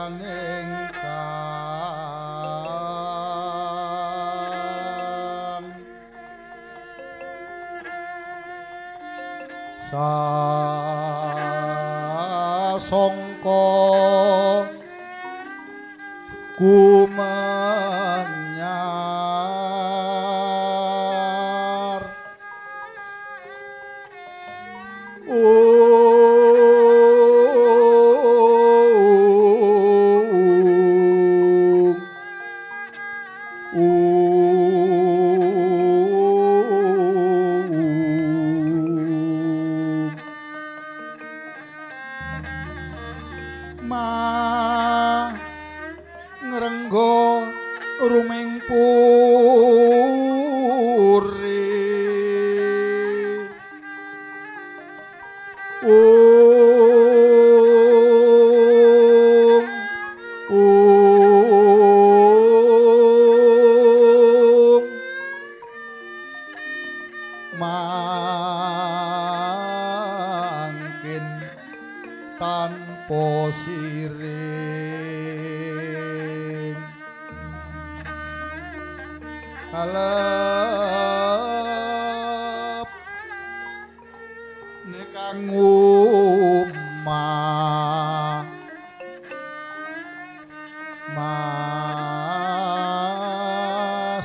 ingkang sasongko kumanyar ma ngrenggo ruming puri mangkin tanpa siring kalep nekang umah mas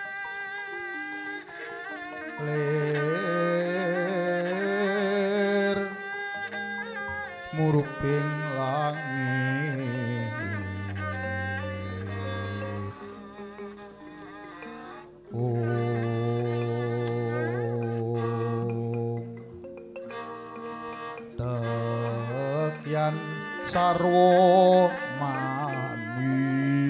lir muruping langit tekyan sarwa mani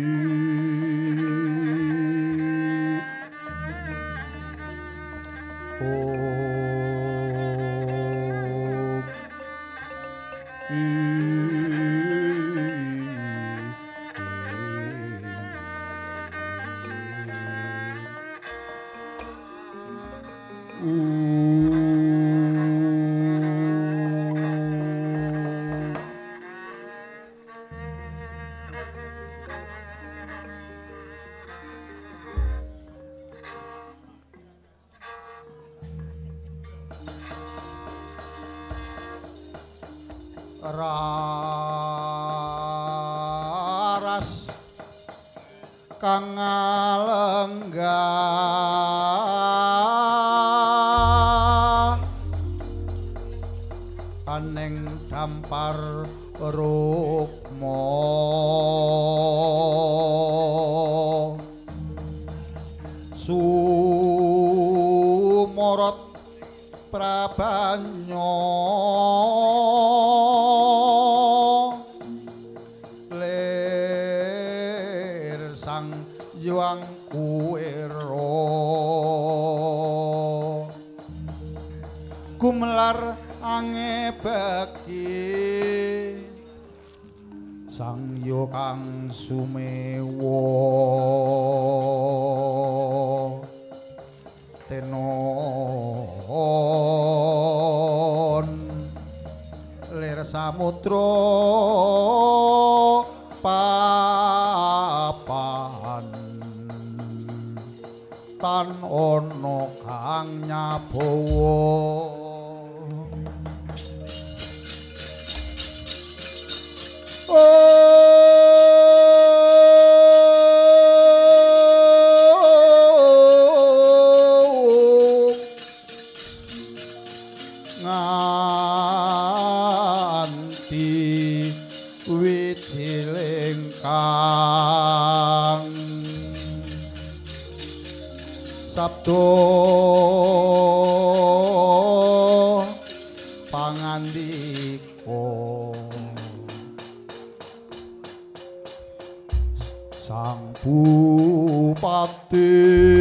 raras kang ngalenggah aning dampar rukma sumorot prabanya Yuang kuero gumelar angebeki sang yo kang sumewo tenon lir samudra papan tan ana kang nyabawa nganti witilingkang sabdo pangandika sang bupati